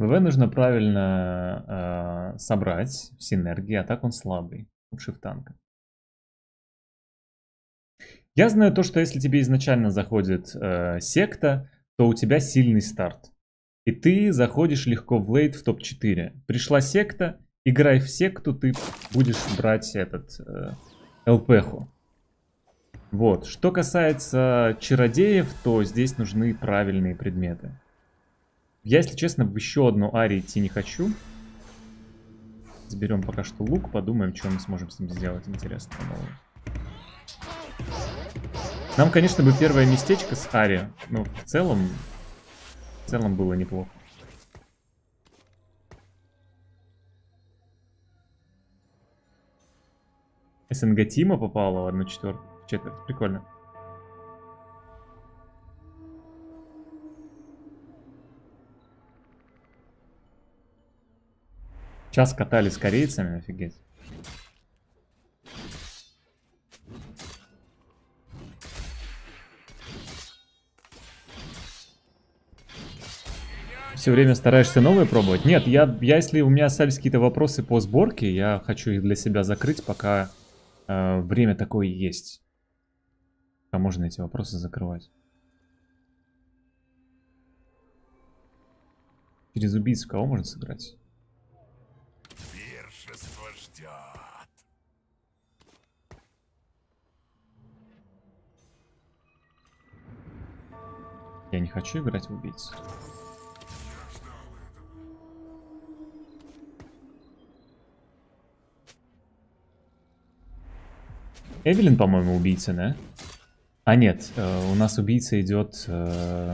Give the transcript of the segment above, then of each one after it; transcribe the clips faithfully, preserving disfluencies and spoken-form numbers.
ВВ нужно правильно э, собрать в синергии, а так он слабый. Лучше в танка. Я знаю то, что если тебе изначально заходит э, секта, то у тебя сильный старт. И ты заходишь легко в лейт в топ четыре. Пришла секта, играй в секту, ты будешь брать этот э, ЛПху. Вот. Что касается чародеев, то здесь нужны правильные предметы. Я, если честно, в еще одну Ари идти не хочу. Заберем пока что лук, подумаем, что мы сможем с ним сделать интересного нового. Нам, конечно, бы первое местечко с Ари, но в целом, в целом было неплохо. СНГ Тима попала в одну четвертую, четверть. Прикольно. Час катали с корейцами, офигеть. Все время стараешься новые пробовать? Нет, я, я если у меня остались какие-то вопросы по сборке, я хочу их для себя закрыть, пока э, время такое есть. А можно эти вопросы закрывать. Через убийцу кого можно сыграть? Пиршество ждет. Я не хочу играть в убийцу. Эвелин, по-моему, убийца, да? А нет, э, у нас убийца идет... Э,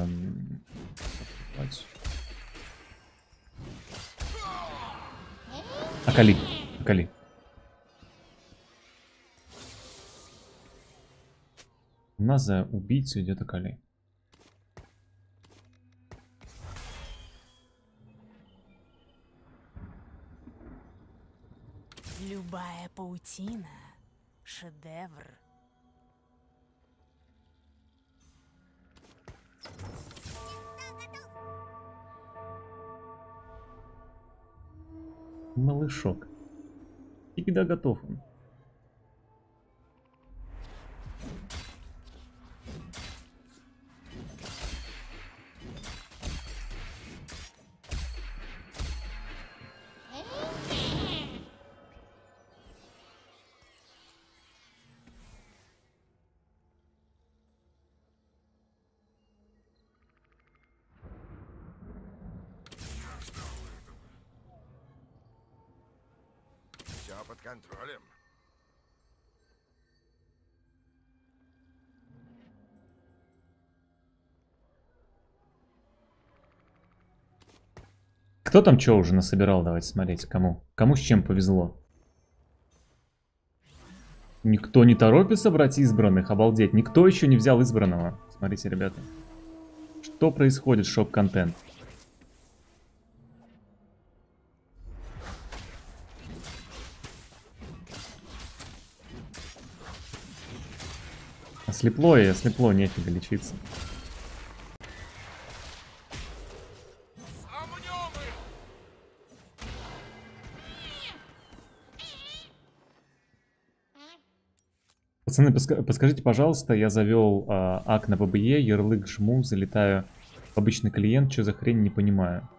Акали. Акали. У нас за убийцу идет Акали. Любая паутина — шедевр. Малышок. И когда готов он? Все под контролем. Кто там что уже насобирал? Давайте смотреть. Кому? Кому с чем повезло? Никто не торопится брать избранных. Обалдеть. Никто еще не взял избранного. Смотрите, ребята. Что происходит? Шоп-контент. Ослепло и ослепло. Нефига лечиться. Пацаны, подскажите, пожалуйста, я завел э, ак на ББЕ, ярлык жму, залетаю в обычный клиент, что за хрень, не понимаю.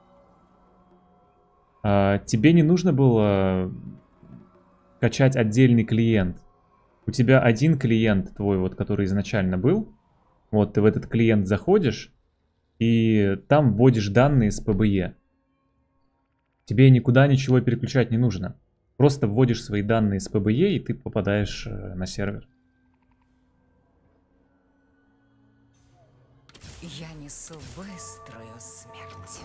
А, тебе не нужно было качать отдельный клиент. У тебя один клиент твой, вот, который изначально был. Вот, ты в этот клиент заходишь, и там вводишь данные с ПБЕ. Тебе никуда ничего переключать не нужно. Просто вводишь свои данные с ПБЕ, и ты попадаешь э, на сервер. Я несу быструю смерть.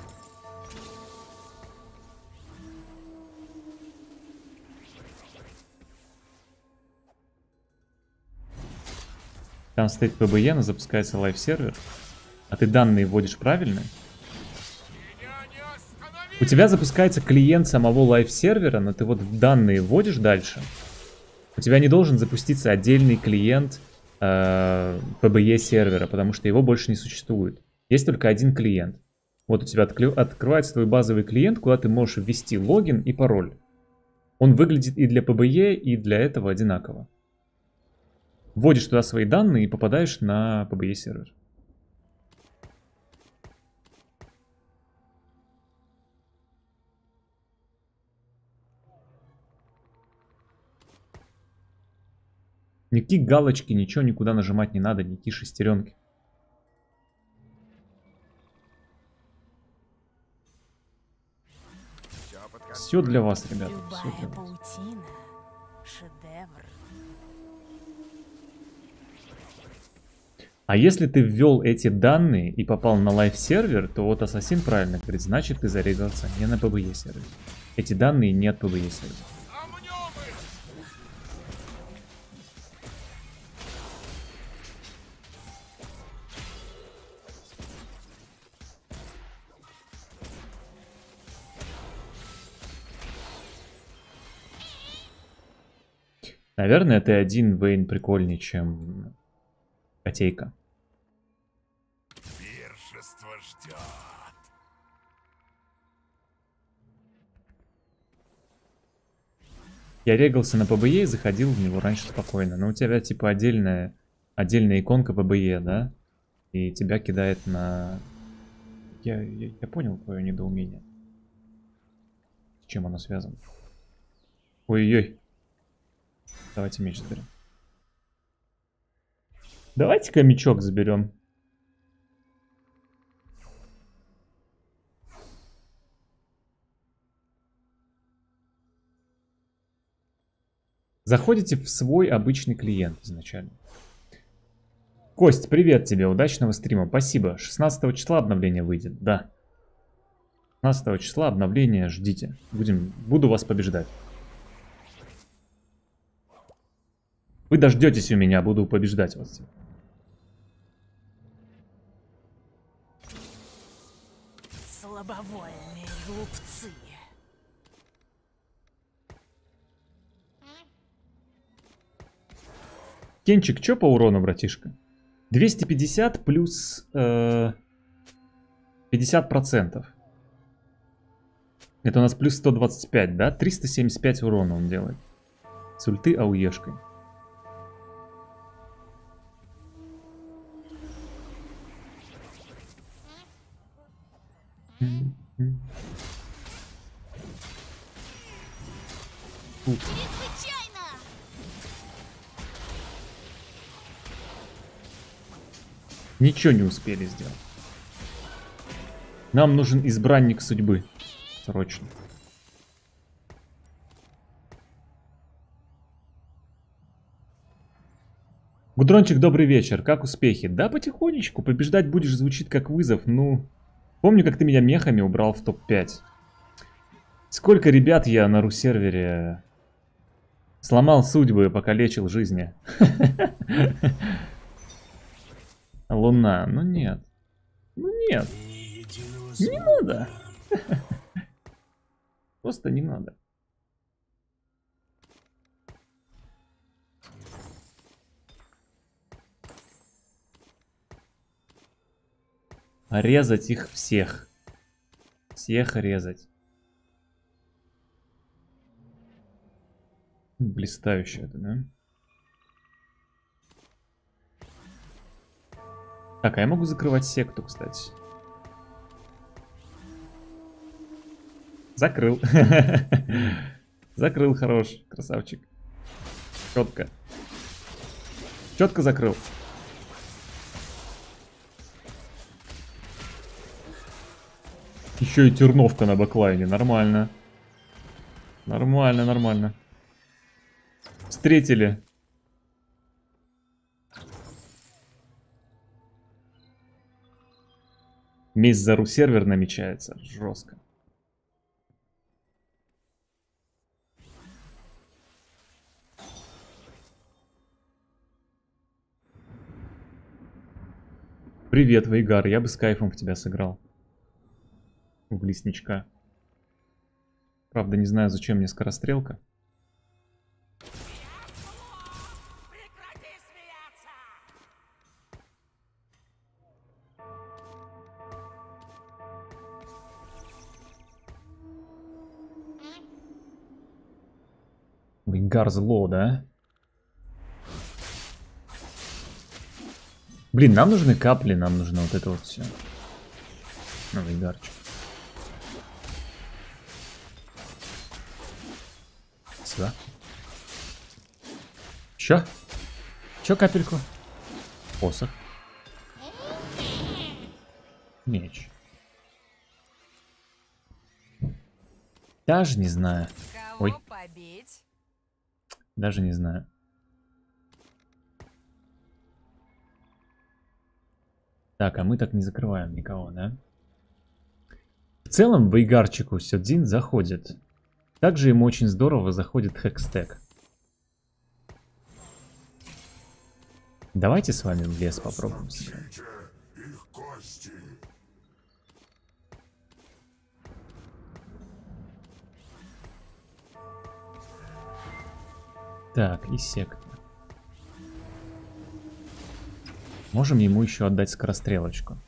Там стоит ПБЕ, но запускается лайв-сервер. А ты данные вводишь правильно? У тебя запускается клиент самого лайв-сервера, но ты вот данные вводишь дальше. У тебя не должен запуститься отдельный клиент э, ПБЕ сервера, потому что его больше не существует. Есть только один клиент. Вот у тебя отклю... открывается твой базовый клиент, куда ты можешь ввести логин и пароль. Он выглядит и для пэ бэ е, и для этого одинаково. Вводишь туда свои данные и попадаешь на пэ бэ е сервер. Никакие галочки, ничего никуда нажимать не надо, никакие шестеренки. Все для вас, ребята. Все Любая для вас. паутина — шедевр. А если ты ввел эти данные и попал на лайв-сервер, то вот Ассасин правильно говорит, значит ты зарегался не на пэ бэ е сервер. Эти данные не от пэ бэ е сервера. Наверное, ты один Вейн прикольнее, чем Котейка. Пиршество ждет. Я регался на пэ бэ е и заходил в него раньше спокойно. Но у тебя типа отдельная, отдельная иконка пэ бэ е, да? И тебя кидает на... Я, я, я понял твое недоумение. С чем оно связано? Ой-ой-ой. Давайте меч заберем. Давайте-ка мечок заберем. Заходите в свой обычный клиент изначально. Кость, привет тебе, удачного стрима, спасибо. шестнадцатого числа обновление выйдет, да. шестнадцатого числа обновление ждите. Будем, буду вас побеждать. Вы дождетесь у меня, буду побеждать вас. Слабовольные глупцы. Кенчик, чё по урону, братишка? двести пятьдесят плюс э, пятьдесят процентов. Это у нас плюс сто двадцать пять, да? триста семьдесят пять урона он делает. С ульты ауешкой. Тут. Ничего не успели сделать. Нам нужен избранник судьбы. Срочно. Гудрончик, добрый вечер. Как успехи? Да, потихонечку. Побеждать будешь звучит как вызов. Ну, помню, как ты меня мехами убрал в топ пять. Сколько ребят я на ру-сервере сломал судьбы, покалечил жизни. Луна, ну нет. Ну нет. Не надо. Просто не надо. Резать их всех. Всех резать. Блистающе это, да? Так, а я могу закрывать секту, кстати. Закрыл. Закрыл, хорош, красавчик. Четко. Четко закрыл. Еще и терновка на бэклайне, нормально. Нормально, нормально. Встретили. Месть за ру-сервер намечается. Жестко. Привет, Вейгар. Я бы с кайфом в тебя сыграл. В лесничка. Правда, не знаю, зачем мне скорострелка. Вейгар зло, да? Блин, нам нужны капли, нам нужно вот это вот все. Ну, Вейгарчик. Сюда. Чё? Чё капельку? Посох. Меч. Даже не знаю. Кого Ой. побить? Даже не знаю. Так, а мы так не закрываем никого, да? В целом, Вейгарчику Сёдзин заходит. Также ему очень здорово заходит Хекстек. Давайте с вами в лес попробуем сыграть. Так, и секта. Можем ему еще отдать скорострелочку.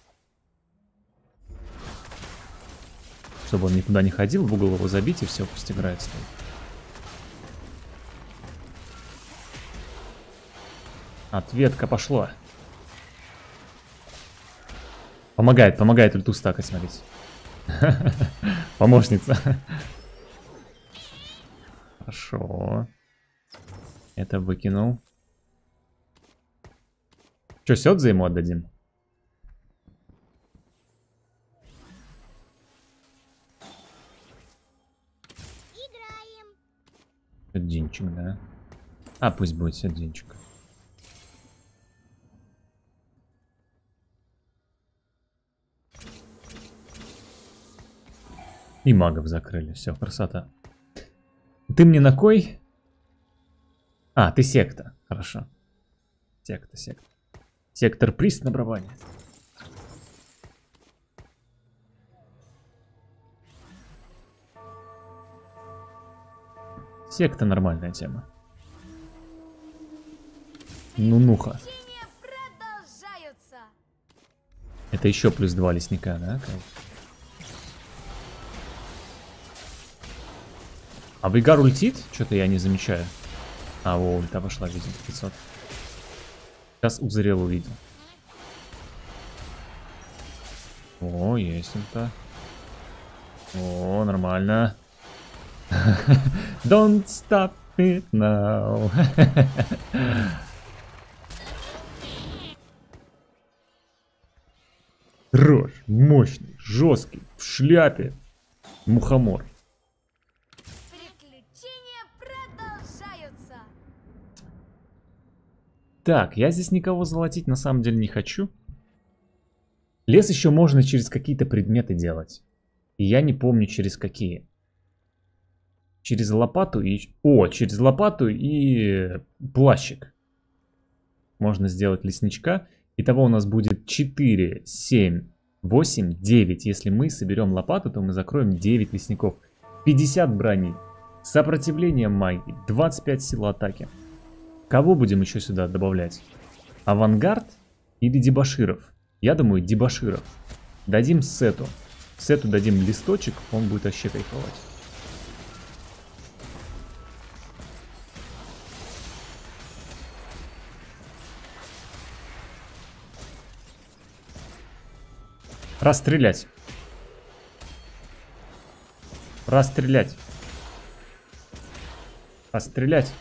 Чтобы он никуда не ходил, в угол его забить и все, пусть играет с ним. Ответка пошла. Помогает, помогает ульту стакать, смотрите. Помощница. Хорошо. Это выкинул. Че, Сёдзе ему отдадим? Играем. Сёдзинчик, да? А, пусть будет Сёдзинчик. И магов закрыли. Все, красота. Ты мне на кой? А, ты секта. Хорошо. Секта, секта. Сектор приз на барабане. Секта нормальная тема. Ну-нуха. Это еще плюс два лесника, да? А Вейгар ультит? Что-то я не замечаю. А, о, ульта пошла, видимо, пятьсот. Сейчас узрел, увидел. О, есть ульта. О, нормально. Don't stop it now. Рож, мощный, жесткий, в шляпе. Мухомор. Приключения продолжаются. Так, я здесь никого золотить на самом деле не хочу. Лес еще можно через какие-то предметы делать. И я не помню через какие. Через лопату и... О, через лопату и плащик. Можно сделать лесничка. Итого у нас будет четыре, семь, восемь, девять. Если мы соберем лопату, то мы закроем девять лесников. пятьдесят брони. Сопротивление магии. двадцать пять сил атаки. Кого будем еще сюда добавлять? Авангард или дебоширов? Я думаю, дебоширов. Дадим Сету. Сету дадим листочек, он будет вообще кайфовать. Расстрелять. Расстрелять. Расстрелять.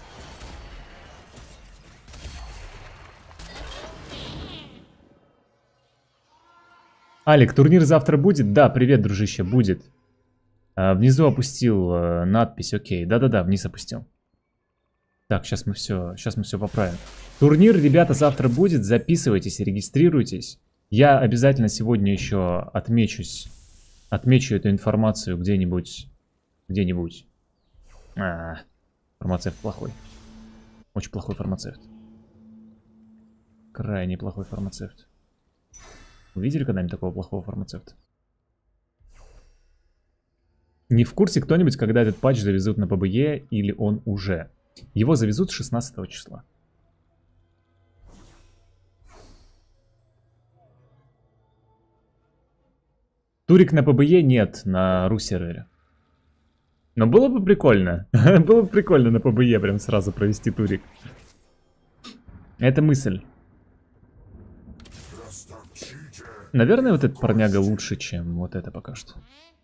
Алик, турнир завтра будет? Да, привет, дружище, будет. А, внизу опустил а, надпись, окей. Да-да-да, вниз опустил. Так, сейчас мы все, сейчас мы все поправим. Турнир, ребята, завтра будет. Записывайтесь, регистрируйтесь. Я обязательно сегодня еще отмечусь. Отмечу эту информацию где-нибудь. Где-нибудь. А, фармацевт плохой. Очень плохой фармацевт. Крайне плохой фармацевт. Вы видели когда-нибудь такого плохого фармацевта? Не в курсе кто-нибудь, когда этот патч завезут на ПБЕ или он уже? Его завезут шестнадцатого числа. Турик на ПБЕ нет, на ру сервере. Но было бы прикольно. Было бы прикольно на ПБЕ прям сразу провести турик. Это мысль. Наверное, вот этот парняга лучше, чем вот это пока что.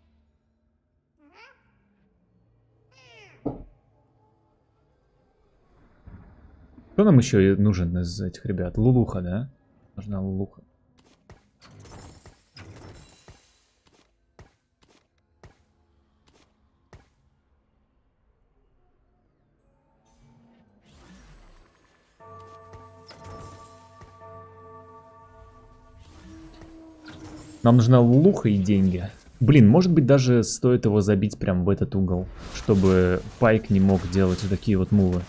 Кто нам еще нужен из этих ребят? Лулуха, да? Нужна Лулуха. Нам нужна Лулуха и деньги. Блин, может быть даже стоит его забить прям в этот угол, чтобы Пайк не мог делать вот такие вот мувы.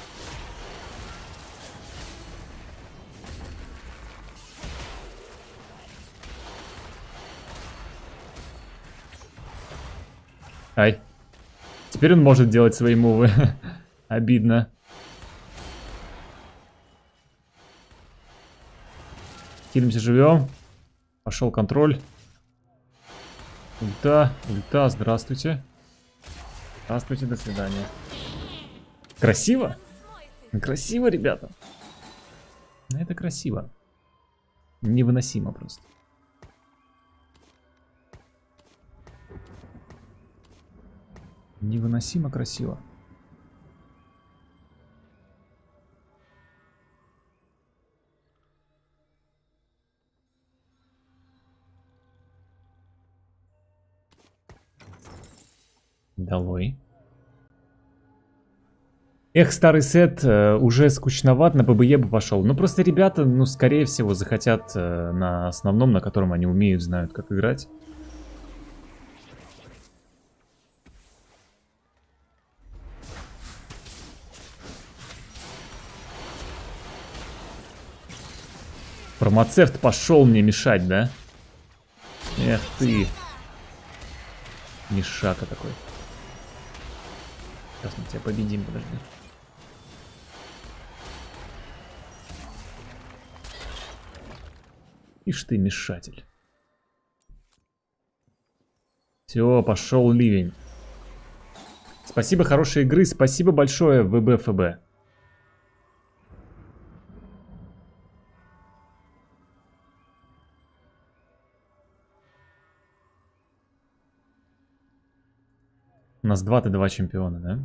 Ай. Теперь он может делать свои мувы. Обидно. Хилимся, живем. Пошел контроль. Ульта, ульта, здравствуйте. Здравствуйте, до свидания. Красиво? Красиво, ребята. Это красиво. Невыносимо просто. Невыносимо красиво. Долой. Эх, старый сет э, уже скучноват, на ПБЕ бы пошел. Но просто ребята, ну, скорее всего, захотят э, на основном, на котором они умеют, знают, как играть. Фармацевт пошел мне мешать, да? Эх ты. Мешака такой. Сейчас мы тебя победим, подожди. Ишь ты, мешатель. Все, пошел ливень. Спасибо, хорошей игры. Спасибо большое, ВБФБ. У нас два тэ два чемпиона, да?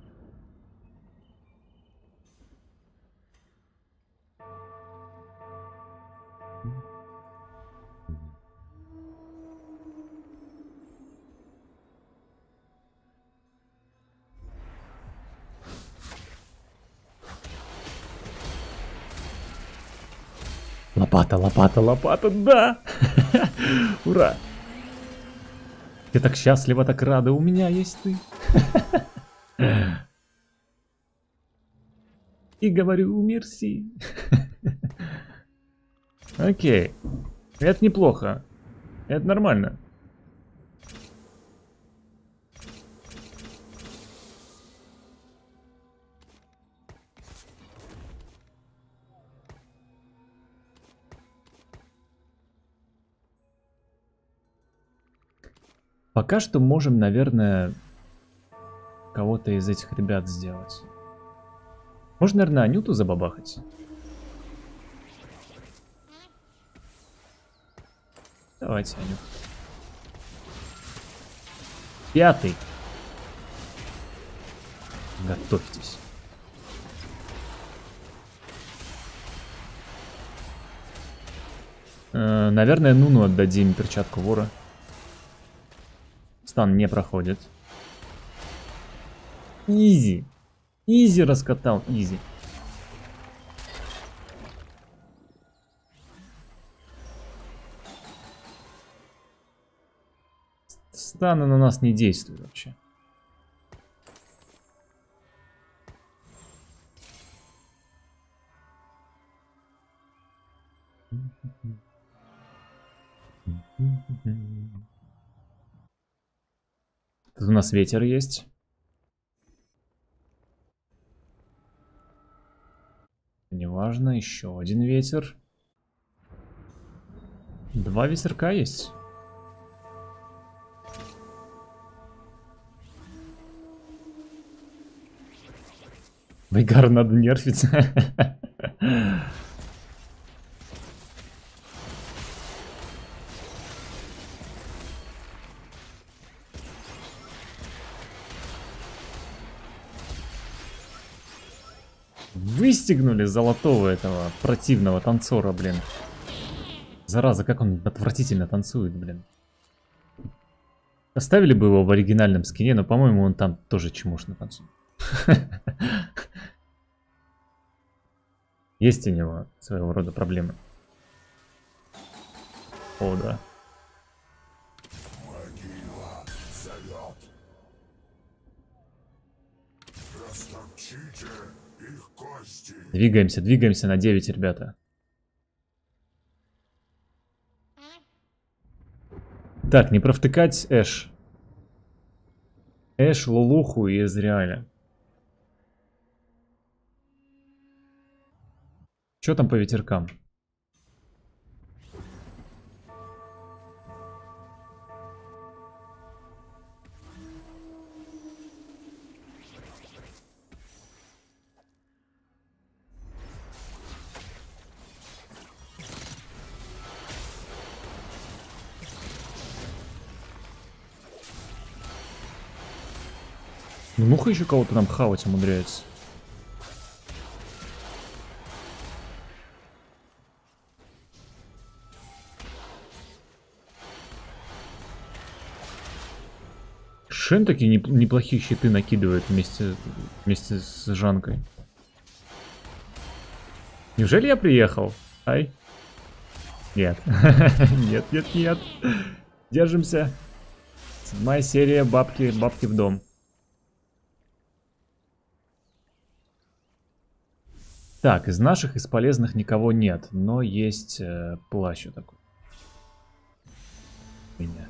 Лопата, лопата, лопата, да! Ура! Я так счастлива, так рада, у меня есть ты. И говорю, мерси. Окей. Это неплохо. Это нормально. Пока что можем, наверное, кого-то из этих ребят сделать. Можно, наверное, Анюту забабахать. Давайте, Анют. Пятый. Готовьтесь. Э, наверное, Нуну отдадим перчатку вора. Стан не проходит. Изи. Изи раскатал. Изи. Станы на нас не действуют вообще. Тут у нас ветер есть. Неважно, еще один ветер. Два ветерка есть. Вейгару надо нерфить. Выстегнули золотого этого противного танцора, блин. Зараза, как он отвратительно танцует, блин. Оставили бы его в оригинальном скине, но, по-моему, он там тоже чмошно танцует. Есть у него своего рода проблемы. О, да. Двигаемся, двигаемся на девять, ребята. Так, не провтыкать Эш. Эш, Лулуху и Эзриаля. Что там по ветеркам? Ну, муха еще кого-то нам хавать умудряется. Шен такие неплохие щиты накидывает вместе, вместе с Жанкой. Неужели я приехал? Ай. Нет. Нет, нет, нет. Держимся. Седьмая серия бабки, бабки в дом. Так, из наших, из полезных никого нет, но есть э, плащ вот такой. Меня.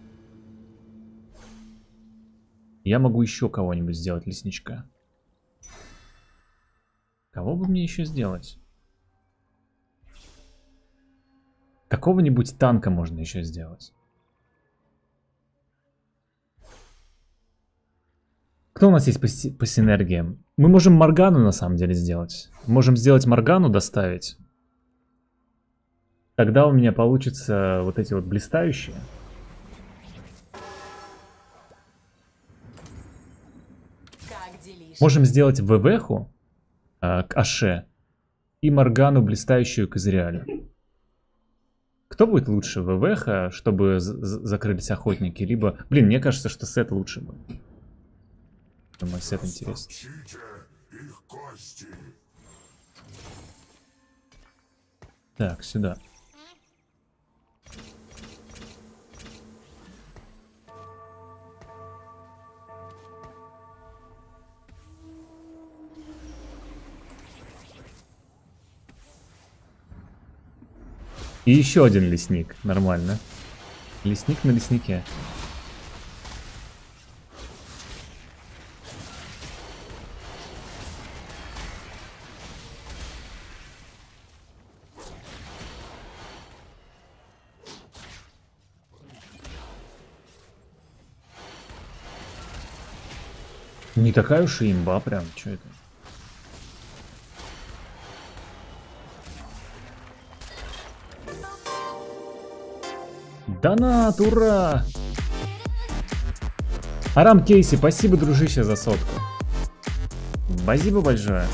Я могу еще кого-нибудь сделать, лесничка. Кого бы мне еще сделать? Какого-нибудь танка можно еще сделать. Кто у нас есть по, по синергиям? Мы можем Моргану на самом деле сделать. Можем сделать Моргану, доставить. Тогда у меня получится вот эти вот блистающие. Можем сделать ВВху э, к Аше и Моргану блистающую к Изриалю. Кто будет лучше, ВВха, чтобы закрылись охотники, либо... Блин, мне кажется, что Сет лучше будет. Думаю, Сет интереснее. Так, сюда. И еще один лесник. Нормально. Лесник на леснике. Не такая уж и имба прям. Что это? Донат, ура! Арам Кейси, спасибо, дружище, за сотку. Спасибо большое.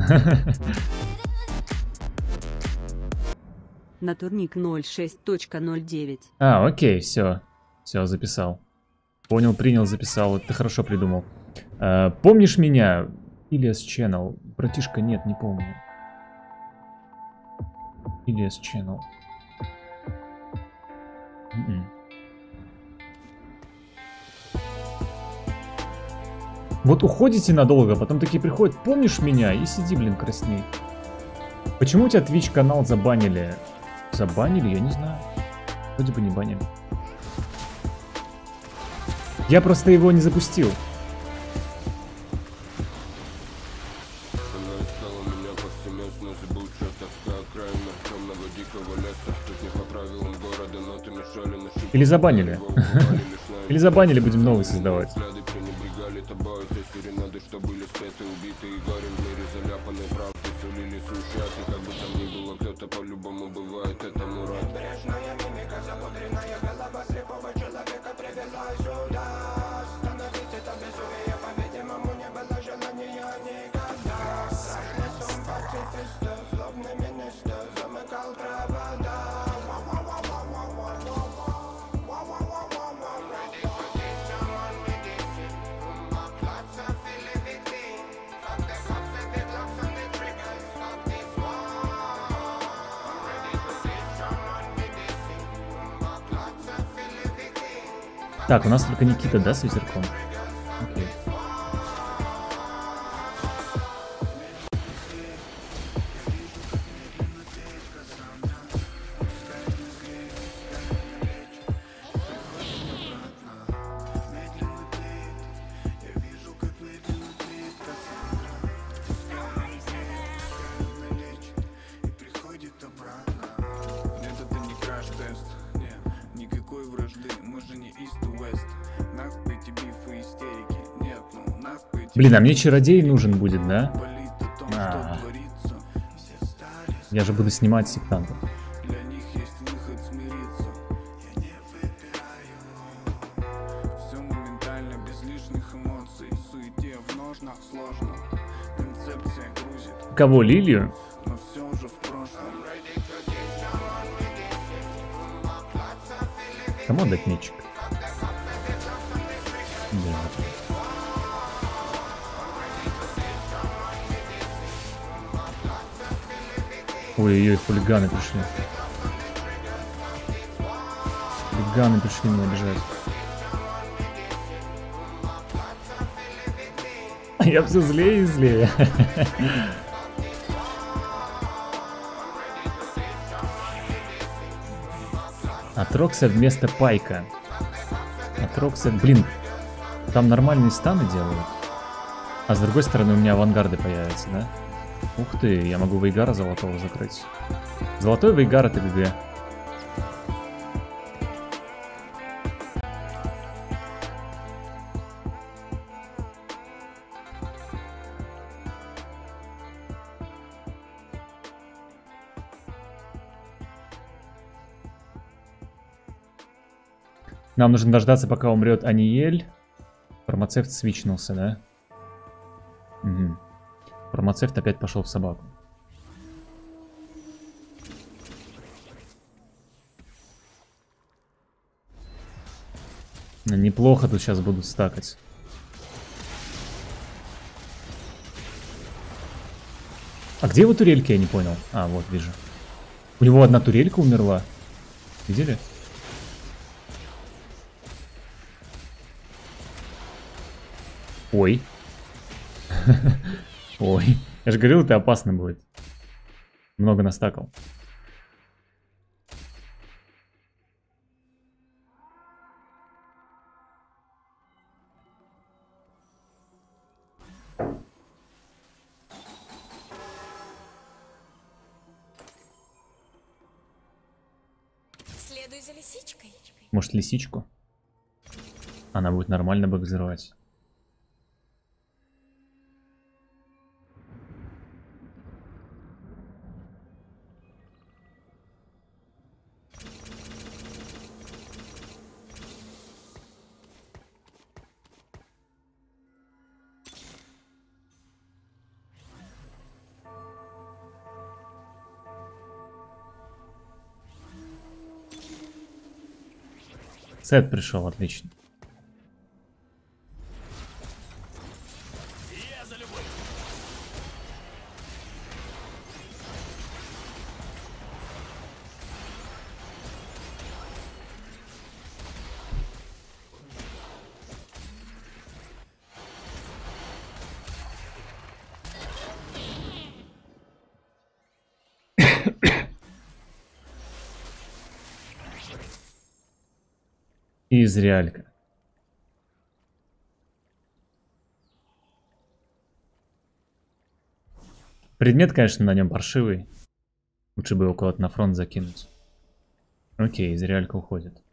Натурник ноль шесть точка ноль девять. А, окей, все. Все, записал. Понял, принял, записал. Ты хорошо придумал. А, помнишь меня? Ильяс Channel. Братишка, нет, не помню. Ильяс Channel. Mm-mm. Вот уходите надолго, потом такие приходят, помнишь меня? И сиди, блин, красней. Почему у тебя Twitch канал забанили? Забанили? Я не знаю. Вроде бы не банили. Я просто его не запустил. Или забанили. Или забанили, будем новый создавать. бывает этому рад. Бережная мимика, запудренная голова слепого человека привела сюда. Остановить это безумие, по-видимому, не было желания никогда. Страшный сон пацифиста, злобный министр замыкал провода. Так, у нас только Никита, да, с ветерком? Окей. Блин, а мне чародей нужен будет, да? А -а -а. Я же буду снимать сектантов. Кого, Лилию? Кому отдать мечик? Да. Ой-ой-ой, хулиганы пришли. Хулиганы пришли меня обижать. Я все злее и злее. Атрокса вместо Пайка. Атрокса, блин, там нормальные станы делают. А с другой стороны у меня авангарды появятся, да? Ух ты, я могу Вейгара золотого закрыть. Золотой Вейгар это ГГ. Нам нужно дождаться, пока умрет Аниель. Фармацевт свичнулся, да? Угу. Фармацевт опять пошел в собаку. Неплохо тут сейчас будут стакать. А где его турельки, я не понял. А, вот, вижу. У него одна турелька умерла. Видели? Ой. Ой. Я же говорил, это опасно будет. Много настакал. Следуй за лисичкой. Может, лисичку? Она будет нормально бэк взрывать. Сет пришел, отлично. Из реалька. Предмет, конечно, на нем паршивый. Лучше бы его куда-то на фронт закинуть. Окей, из реалька уходит.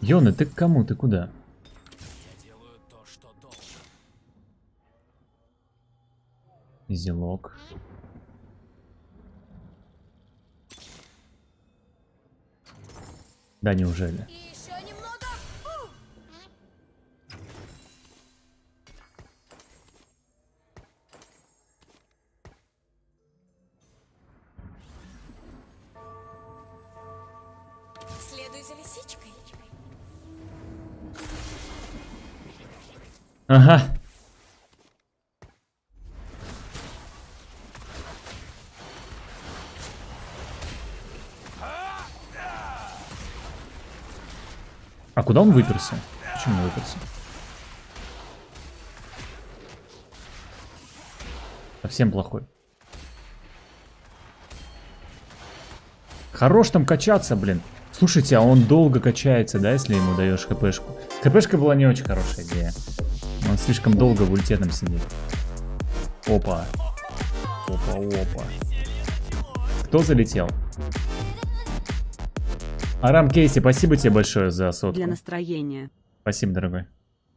Йона, ты к кому? Ты куда? Зелок. Да, неужели? И еще немного. Фу. Следуй за лисичкой. Ага. А куда он выперся? Почему выперся? Совсем плохой. Хорош там качаться, блин. Слушайте, а он долго качается, да, если ему даешь хпшку? Хпшка была не очень хорошая идея. Он слишком долго в ульте там сидит. Опа. Опа, опа. Кто залетел? Арам Кейси, спасибо тебе большое за сотку. Для настроения. Спасибо, дорогой.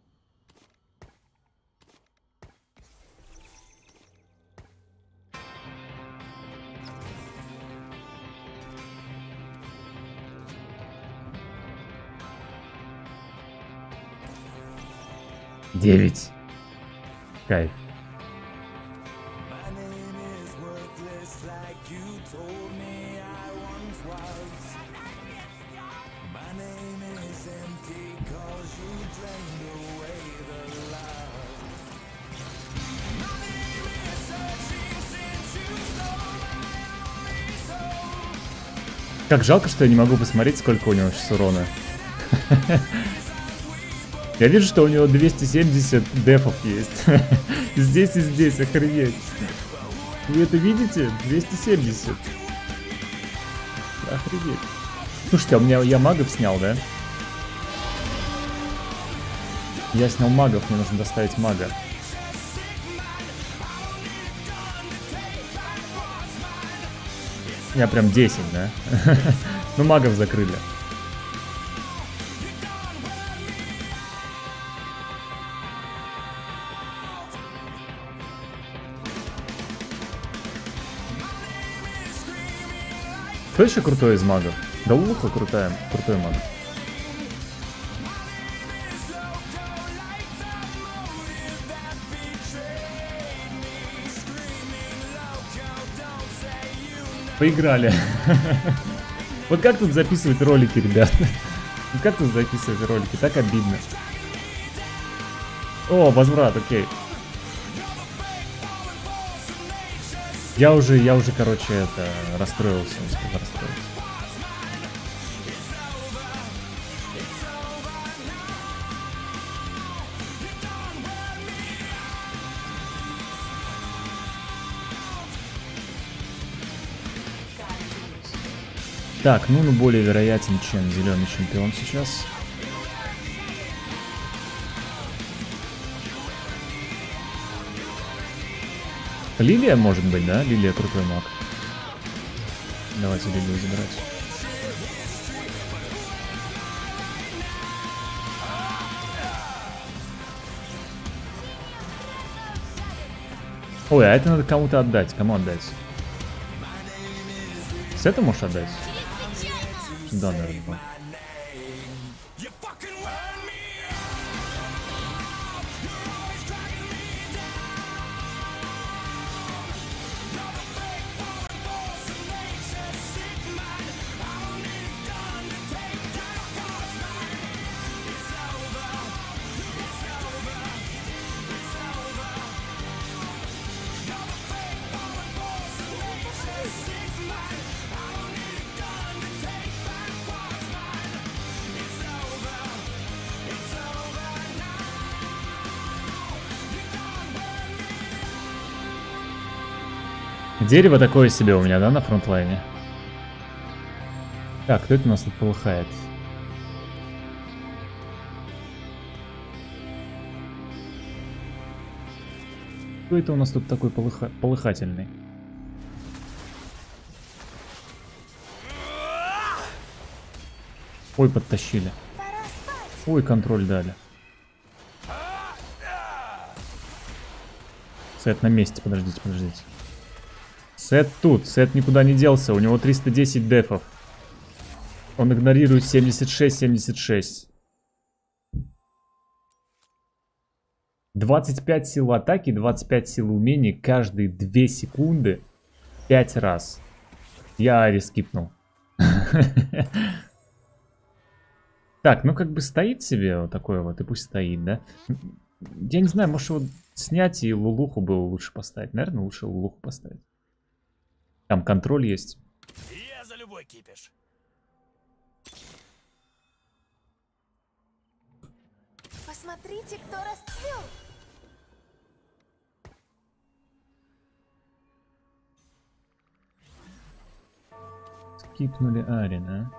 Девять. Кайф. Как жалко, что я не могу посмотреть, сколько у него сейчас урона. Я вижу, что у него двести семьдесят дефов есть. Здесь и здесь, охренеть. Вы это видите? двести семьдесят. Охренеть. Слушайте, а у меня я магов снял, да? Я снял магов, мне нужно доставить мага. Я прям десять, да? Ну, магов закрыли. Кто еще крутой из магов? Да Луха крутая, крутой маг. Поиграли. Вот как тут записывать ролики, ребят? Как тут записывать ролики? Так обидно. О, возврат, окей. Я уже, я уже, короче, это, расстроился, успел расстроиться. Так, ну, ну более вероятен, чем зеленый чемпион сейчас. Лилия может быть, да? Лилия крутой маг. Давайте Лилию забирать. Ой, а это надо кому-то отдать. Кому отдать? С это можешь отдать? Да, наверное. Дерево такое себе у меня, да, на фронтлайне? Так, кто это у нас тут полыхает? Кто это у нас тут такой полыха... полыхательный? Ой, подтащили. Пора Ой, контроль дали. Сет на месте, подождите, подождите. Сет тут, Сет никуда не делся, у него триста десять дефов. Он игнорирует семьдесят шесть семьдесят шесть. двадцать пять сил атаки, двадцать пять сил умений каждые две секунды пять раз. Я Ари скипнул. Так, ну как бы стоит себе вот такое вот, и пусть стоит, да? Я не знаю, может его снять и Лулуху было лучше поставить. Наверное, лучше Лулуху поставить. Там контроль есть. Я за любой кипиш. Посмотрите, кто расцвел. Скипнули Ари, да?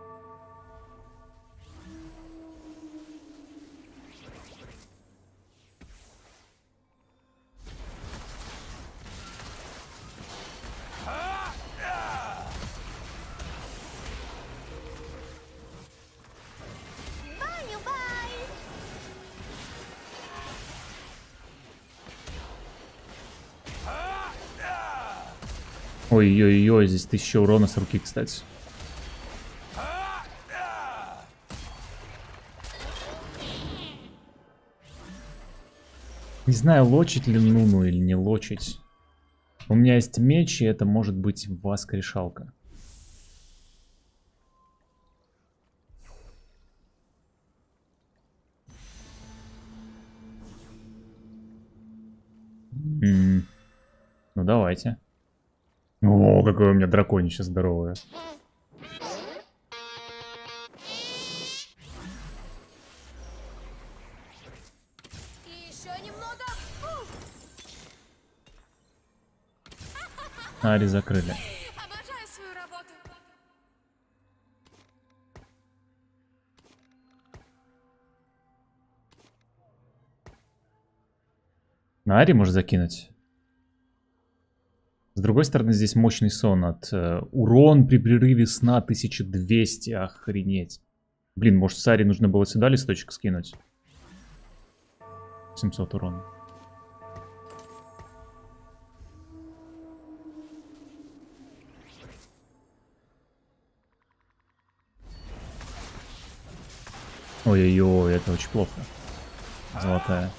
Ой-ой-ой, здесь тысяча урона с руки, кстати. Не знаю, лочить ли Нуну или не лочить. У меня есть меч, и это может быть воскрешалка. М-м. Ну давайте. О, какое у меня драконище здоровое. И еще немного. Ари закрыли. Обожаю свою работу. На Ари можно закинуть. С другой стороны, здесь мощный сон от э, урон при прерыве сна тысяча двести. Охренеть. Блин, может с Ари нужно было сюда листочек скинуть? семьсот урона. Ой-ой-ой, это очень плохо. Золотая.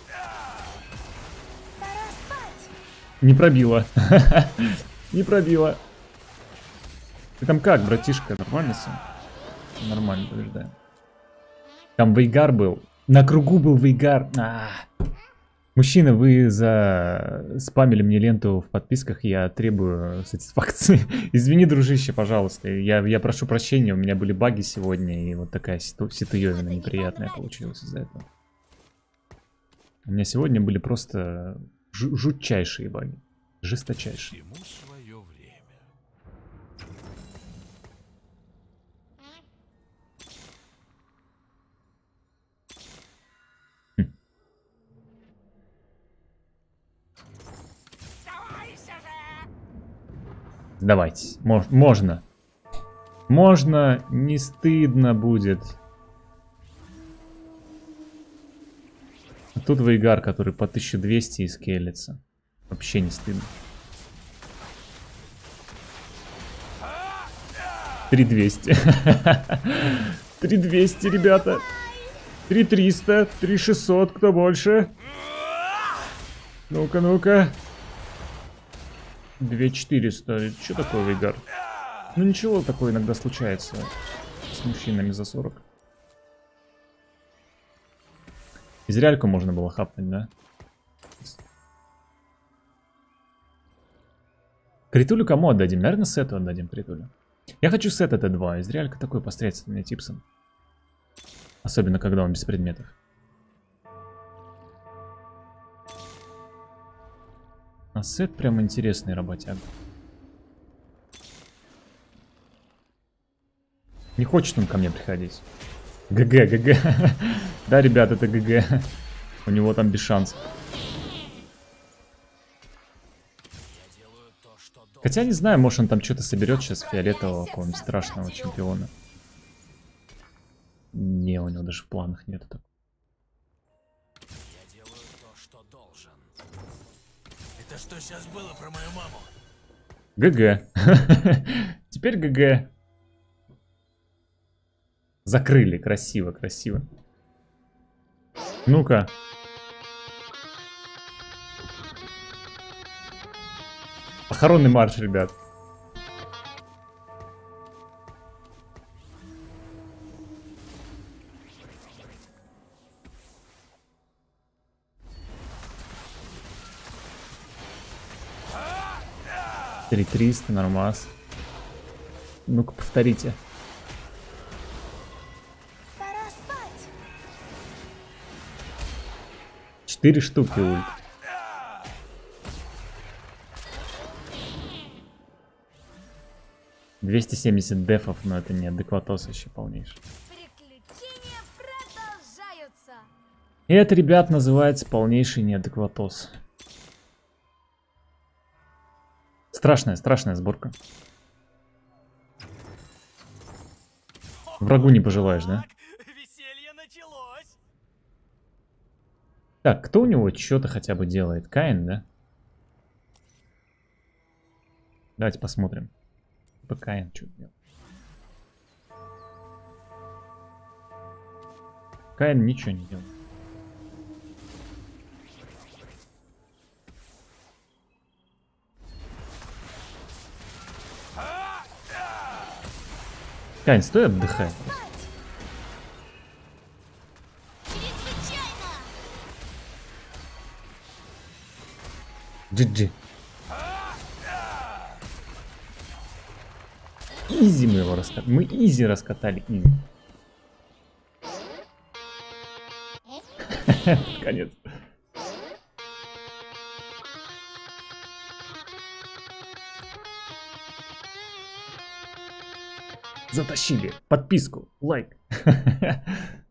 Пора спать. Не пробила. Не пробила. Ты там как, братишка? Нормально все? Нормально, побеждаем. Там Вейгар был. На кругу был Вейгар. А -а -а. Мужчина, вы за спамили мне ленту в подписках. Я требую сатисфакции. Извини, дружище, пожалуйста. Я, я прошу прощения. У меня были баги сегодня. И вот такая ситу ситуевина неприятная получилась из-за этого. У меня сегодня были просто жутчайшие баги. Жесточайшие. Всему свое время. Хм. Давайте. Мож можно. Можно. Не стыдно будет. А тут Вейгар, который по тысяче двести и скелется. Вообще не стыдно. три двести. три двести, ребята. три триста. три шестьсот. Кто больше? Ну-ка, ну-ка. две четыреста. Что такое, Вейгар? Ну ничего, такое иногда случается с мужчинами за сорок. Изряльку можно было хапнуть, да? Критулю кому отдадим? Наверное, Сету отдадим Критулю. Я хочу Сет Т два. Изрялька такой посредственный типсон. Особенно, когда он без предметов. А Сет прям интересный работяга. Не хочет он ко мне приходить. ГГ, ГГ. Да, ребят, это ГГ. У него там без шансов. Хотя не знаю, может он там что-то соберет сейчас фиолетового какого-нибудь страшного чемпиона. Не, у него даже в планах нету такого. Я делаю то, что должен. Это что сейчас было про мою маму? ГГ. Теперь ГГ. Закрыли. Красиво, красиво. Ну-ка. Похоронный марш, ребят. три триста, нормас. Ну-ка, повторите. Пора спать. Четыре штуки ульт. двести семьдесят дефов, но это не адекватос вообще полнейший. Приключения продолжаются. И это, ребят, называется полнейший неадекватос. Страшная, страшная сборка. Врагу не пожелаешь, да? Веселье началось. Так, кто у него что-то хотя бы делает? Каин, да? Давайте посмотрим. Типа Каин что делает. Каин ничего не делает. Каин, стой, отдыхай. Спать. Чрезвычайно. джи джи. Изи мы его раскатали. Мы изи раскатали. Изи. Конец. Затащили. Подписку, лайк.